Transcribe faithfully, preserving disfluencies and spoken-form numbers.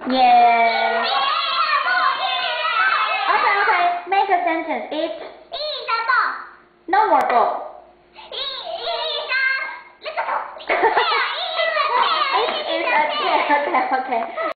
Yeah. Okay, okay. Make a sentence. It's no more ball. It's a chair. Okay, okay.